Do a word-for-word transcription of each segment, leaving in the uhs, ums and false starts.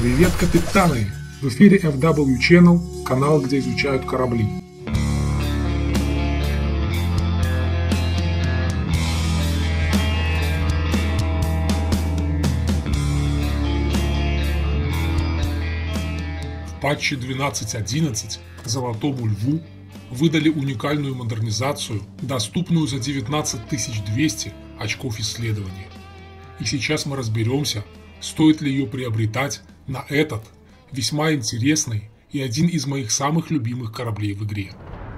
Привет, капитаны! В эфире эф дабл ю Channel, канал, где изучают корабли. В патче двенадцать точка одиннадцать Золотому Льву выдали уникальную модернизацию, доступную за девятнадцать тысяч двести очков исследования. И сейчас мы разберемся, стоит ли ее приобретать на этот весьма интересный и один из моих самых любимых кораблей в игре.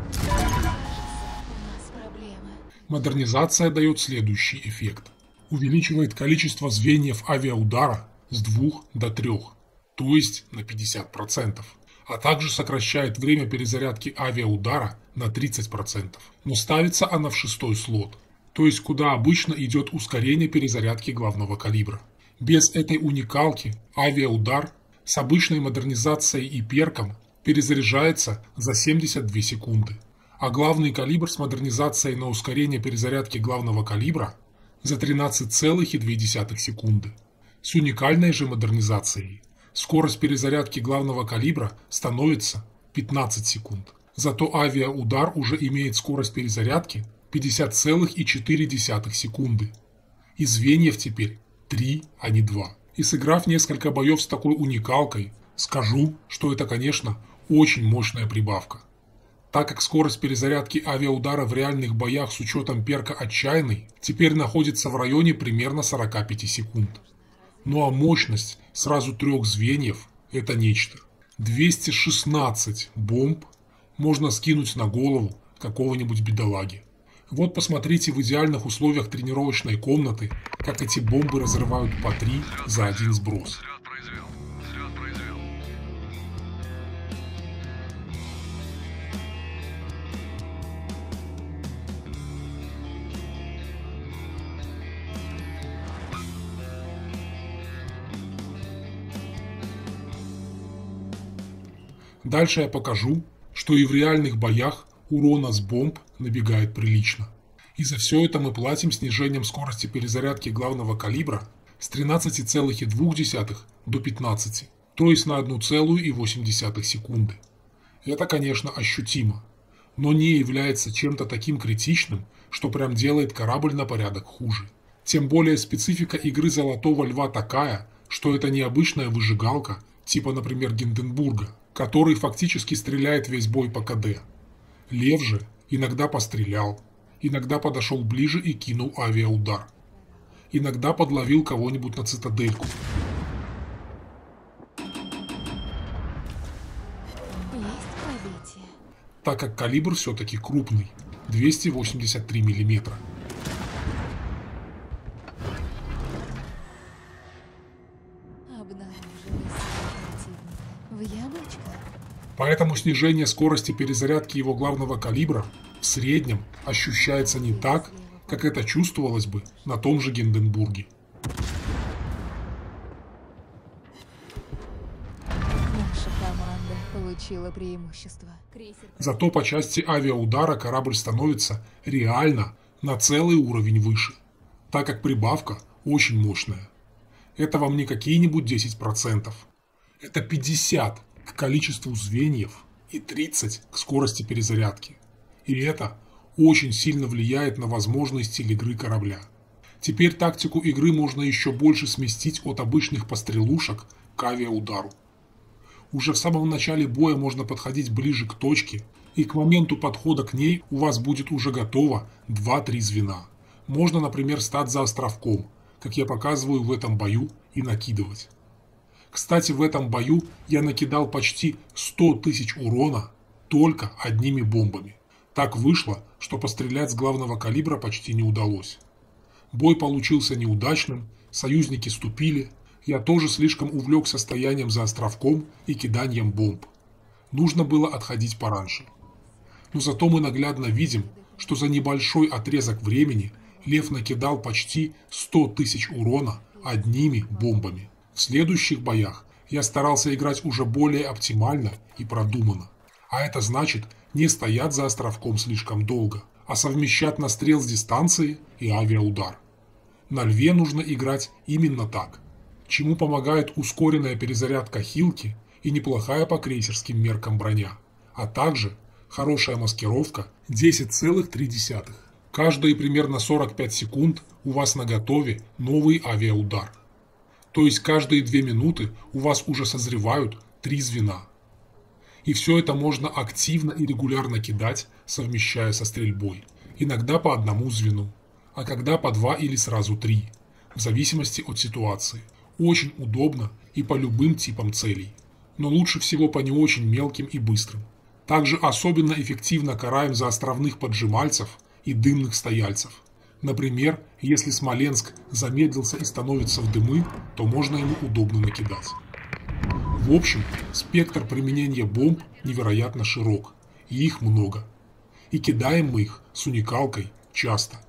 Модернизация дает следующий эффект. Увеличивает количество звеньев авиаудара с двух до трёх, то есть на пятьдесят процентов. А также сокращает время перезарядки авиаудара на тридцать процентов. Но ставится она в шестой слот, то есть куда обычно идет ускорение перезарядки главного калибра. Без этой уникалки авиаудар с обычной модернизацией и перком перезаряжается за семьдесят две секунды, а главный калибр с модернизацией на ускорение перезарядки главного калибра за тринадцать целых две десятых секунды. С уникальной же модернизацией скорость перезарядки главного калибра становится пятнадцать секунд. Зато авиаудар уже имеет скорость перезарядки пятьдесят целых четыре десятых секунды. И звеньев теперь три, а не два. И сыграв несколько боев с такой уникалкой, скажу, что это, конечно, очень мощная прибавка. Так как скорость перезарядки авиаудара в реальных боях с учетом перка «Отчаянный» теперь находится в районе примерно сорока пяти секунд. Ну а мощность сразу трех звеньев – это нечто. двести шестнадцать бомб можно скинуть на голову какого-нибудь бедолаги. Вот посмотрите в идеальных условиях тренировочной комнаты, как эти бомбы разрывают по три за один сброс. Дальше я покажу, что и в реальных боях урона с бомб набегает прилично. И за все это мы платим снижением скорости перезарядки главного калибра с тринадцати целых двух десятых до пятнадцати, то есть на одну целую восемь десятых секунды. Это, конечно, ощутимо, но не является чем-то таким критичным, что прям делает корабль на порядок хуже. Тем более специфика игры Золотого Льва такая, что это не обычная выжигалка, типа, например, Гинденбурга, который фактически стреляет весь бой по ка дэ. Лев же иногда пострелял, иногда подошел ближе и кинул авиаудар. Иногда подловил кого-нибудь на цитадельку. Так как калибр все-таки крупный, двести восемьдесят три миллиметра. Поэтому снижение скорости перезарядки его главного калибра в среднем ощущается не так, как это чувствовалось бы на том же Гинденбурге. Наша команда получила преимущество. Зато по части авиаудара корабль становится реально на целый уровень выше, так как прибавка очень мощная. Это вам не какие-нибудь десять процентов. Это пятьдесят к количеству звеньев и тридцать к скорости перезарядки. И это очень сильно влияет на возможность стиль игры корабля. Теперь тактику игры можно еще больше сместить от обычных пострелушек к авиаудару. Уже в самом начале боя можно подходить ближе к точке, и к моменту подхода к ней у вас будет уже готово два-три звена. Можно, например, стать за островком, как я показываю в этом бою, и накидывать. Кстати, в этом бою я накидал почти сто тысяч урона только одними бомбами. Так вышло, что пострелять с главного калибра почти не удалось. Бой получился неудачным, союзники ступили, я тоже слишком увлекся стоянием за островком и киданием бомб. Нужно было отходить пораньше. Но зато мы наглядно видим, что за небольшой отрезок времени Лев накидал почти сто тысяч урона одними бомбами. В следующих боях я старался играть уже более оптимально и продуманно. А это значит не стоять за островком слишком долго, а совмещать настрел с дистанции и авиаудар. На Льве нужно играть именно так. чему помогает ускоренная перезарядка хилки и неплохая по крейсерским меркам броня, а также хорошая маскировка десять целых три десятых. Каждые примерно сорок пять секунд у вас наготове новый авиаудар. То есть каждые две минуты у вас уже созревают три звена. И все это можно активно и регулярно кидать, совмещая со стрельбой. Иногда по одному звену, а когда по два или сразу три, в зависимости от ситуации. Очень удобно и по любым типам целей, но лучше всего по не очень мелким и быстрым. Также особенно эффективно караем за островных поджимальцев и дымных стояльцев. Например, если Смоленск замедлился и становится в дымы, то можно ему удобно накидать. В общем, спектр применения бомб невероятно широк, и их много. И кидаем мы их с уникалкой часто.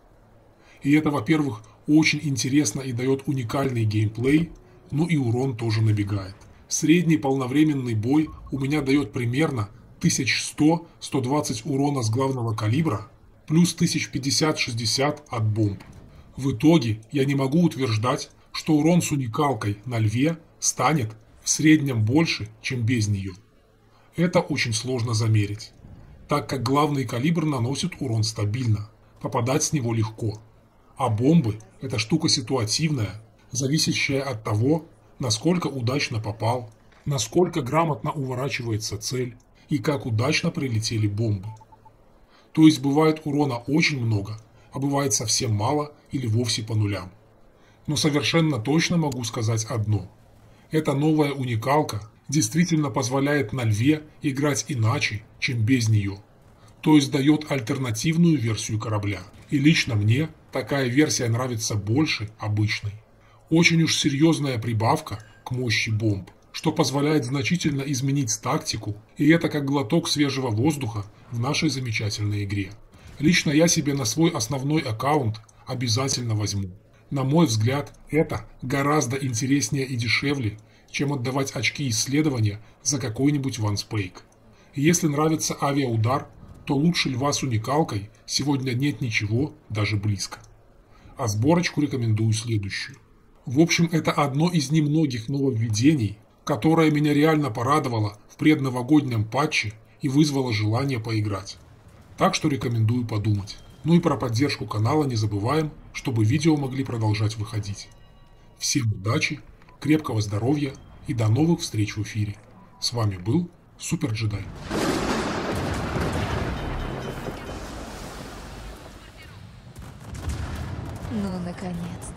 И это, во-первых, очень интересно и дает уникальный геймплей, ну и урон тоже набегает. Средний полновременный бой у меня дает примерно тысяча сто — сто двадцать урона с главного калибра, плюс тысяча пятьдесят — шестьдесят от бомб. В итоге я не могу утверждать, что урон с уникалкой на льве станет в среднем больше, чем без нее. Это очень сложно замерить, так как главный калибр наносит урон стабильно, попадать с него легко. А бомбы – это штука ситуативная, зависящая от того, насколько удачно попал, насколько грамотно уворачивается цель и как удачно прилетели бомбы. То есть бывает урона очень много, а бывает совсем мало или вовсе по нулям. Но совершенно точно могу сказать одно. Эта новая уникалка действительно позволяет на льве играть иначе, чем без нее. То есть дает альтернативную версию корабля. И лично мне такая версия нравится больше обычной. Очень уж серьезная прибавка к мощи бомб, что позволяет значительно изменить тактику, и это как глоток свежего воздуха в нашей замечательной игре. Лично я себе на свой основной аккаунт обязательно возьму. На мой взгляд, это гораздо интереснее и дешевле, чем отдавать очки исследования за какой-нибудь ванспейк. Если нравится авиаудар, то лучше льва с уникалкой сегодня нет ничего, даже близко. А сборочку рекомендую следующую. В общем, это одно из немногих нововведений, которое меня реально порадовало в предновогоднем патче и вызвало желание поиграть. Так что рекомендую подумать. Ну и про поддержку канала не забываем, чтобы видео могли продолжать выходить. Всем удачи, крепкого здоровья и до новых встреч в эфире. С вами был Супер Джедай. Ну, наконец-то.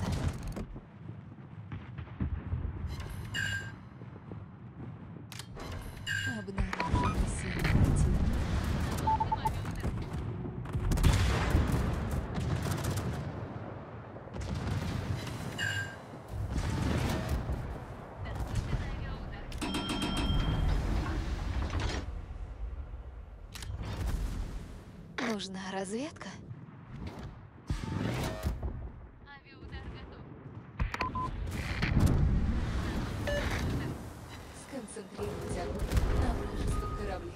Обнаружена сила противника. Нужна разведка. Сконцентрировать огонь на вражеском корабле.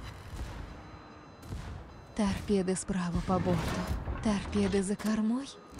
Торпеды справа по борту. Торпеды за кормой.